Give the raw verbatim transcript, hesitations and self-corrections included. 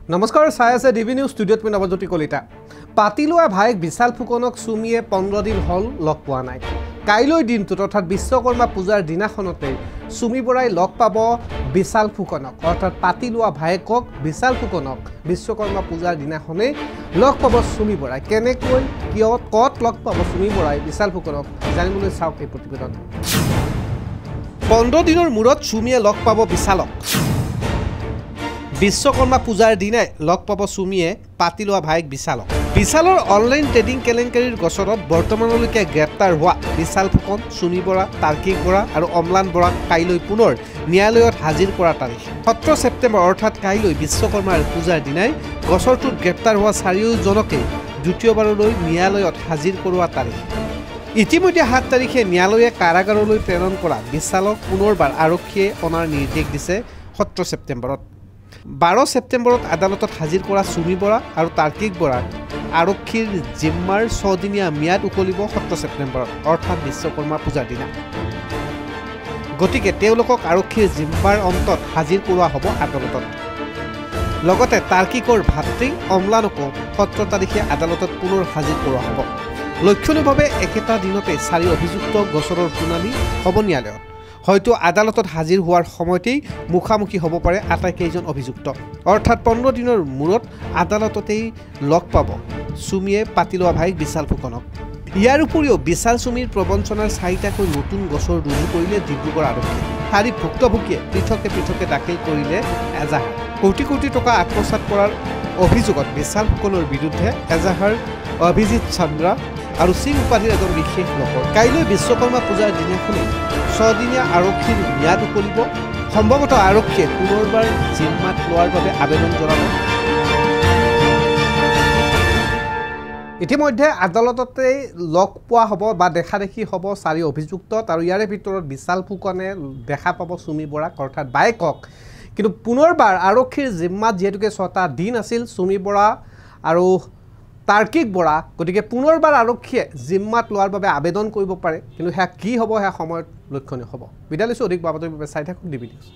নমস্কাৰ, চাই আছে ডিবি নিউজ ষ্টুডিঅ'ত মই নৱজ্যোতি কলিতা। পাতি লোৱা ভাইক বিশাল ফুকনক চুমিয়ে পোন্ধৰ দিন হ'ল লগ পোৱা নাই। কাইলৈ দিনটোত অৰ্থাৎ বিশ্বকৰ্মা পূজাৰ দিনাখনতে চুমি বৰাই লগ পাব বিশাল ফুকনক, অৰ্থাৎ পাতি লোৱা ভাইকক বিশাল ফুকনক বিশ্বকৰ্মা পূজাৰ দিনাখনেই লগ পাব চুমি বৰাই। কেনেকৈ, কিয়, ক'ত লগ পাব চুমি বৰাই বিশাল ফুকনক জানিবলৈ চাওক এই প্ৰতিবেদন। পোন্ধৰ দিনৰ মূৰত চুমিয়ে লগ পাব বিশালক। বিশ্বকৰ্মা পূজাৰ দিনাই লগ পাব চুমিয়ে পাতি লোৱা ভাইক বিশালক। বিশালৰ অনলাইন ট্ৰেডিং কেলেংকাৰীৰ গোচৰত বৰ্তমানলৈকে গ্ৰেপ্তাৰ হোৱা বিশাল ফুকন, চুমি বৰা, তাৰ্কিক বৰা আৰু অম্লান বৰাক কাইলৈ পুনৰ ন্যায়ালয়ত হাজিৰ কৰাৰ তাৰিখ সোতৰ ছেপ্টেম্বৰ, অৰ্থাৎ কাইলৈ বিশ্বকৰ্মাৰ পূজাৰ দিনাই গোচৰটোত গ্ৰেপ্তাৰ হোৱা চাৰিওজনকে দ্বিতীয়বাৰলৈ ন্যায়ালয়ত হাজিৰ কৰোৱা তাৰিখ। ইতিমধ্যে সাত তাৰিখে ন্যায়ালয়ে কাৰাগাৰলৈ প্ৰেৰণ কৰা বিশালক পুনৰবাৰ আৰক্ষীয়ে অনাৰ নিৰ্দেশ দিছে সোতৰ ছেপ্টেম্বৰত। বাৰ ছেপ্টেম্বৰত আদালতত হাজিৰ কৰা চুমি বৰা আৰু তাৰ্কিক বৰাক আৰক্ষীৰ জিম্মাৰ ছদিনীয়া ম্যাদ উকলিব সোতৰ ছেপ্টেম্বৰত, অৰ্থাৎ বিশ্বকৰ্মা পূজাৰ দিনা। গতিকে তেওঁলোকক আৰক্ষীৰ জিম্মাৰ অন্তত হাজিৰ কৰোৱা হ'ব আদালতত। লগতে তাৰ্কিকৰ ভাতৃ অম্লানকো সোতৰ তাৰিখে আদালতত পুনৰ হাজিৰ কৰোৱা হ'ব। লক্ষণীয়ভাৱে একেটা দিনতে চাৰি অভিযুক্ত গোচৰৰ শুনানি হ'ব ন্যায়ালয়ত। হয়তো আদালতত হাজিৰ হোৱাৰ সময়তেই মুখামুখি হ'ব পাৰে আটাইকেইজন অভিযুক্ত, অৰ্থাৎ পোন্ধৰ দিনৰ মূৰত আদালততেই লগ পাব চুমিয়ে পাতি লোৱা ভাইক বিশাল ফুকনক। ইয়াৰ উপৰিও বিশাল চুমিৰ প্ৰবঞ্চনাৰ চাৰিটাকৈ নতুন গোচৰ ৰুজু কৰিলে ডিব্ৰুগড় আৰক্ষীয়ে। চাৰি ভুক্তভোগীয়ে পৃথকে পৃথকে দাখিল কৰিলে এজাহাৰ। কোটি কোটি টকা আত্মসাৎ কৰাৰ অভিযোগত বিশাল ফুকনৰ বিৰুদ্ধে এজাহাৰ অভিজিত চন্দ্ৰা আৰু সিং উপাধিৰ এজন বিশেষ লোকৰ। কাইলৈ বিশ্বকৰ্মা পূজাৰ দিনাখনেই ছদিনীয়া আৰক্ষীৰ ম্যাদ উকলিব। সম্ভৱতঃ আৰক্ষীয়ে পুনৰবাৰ জিম্মাত লোৱাৰ বাবে আবেদন জনাব। ইতিমধ্যে আদালততে লগ পোৱা হ'ব বা দেখা দেখি হ'ব চাৰি অভিযুক্তত, আৰু ইয়াৰে ভিতৰত বিশাল ফুকনে দেখা পাব চুমি বৰাক, অৰ্থাৎ বাইকক। কিন্তু পুনৰবাৰ আৰক্ষীৰ জিম্মাত যিহেতুকে ছটা দিন আছিল চুমি বৰা আৰু তাৰ্কিক বৰা, গতিকে পুনৰবাৰ আৰক্ষীয়ে জিম্মাত লোৱাৰ বাবে আবেদন কৰিব পাৰে। কিন্তু সেয়া কি হ'ব, সেয়া সময়ত লক্ষণীয় হ'ব। বিদায় লৈছোঁ। অধিক বাবদৰ বাবে চাই থাকক ডিবি নিউজ।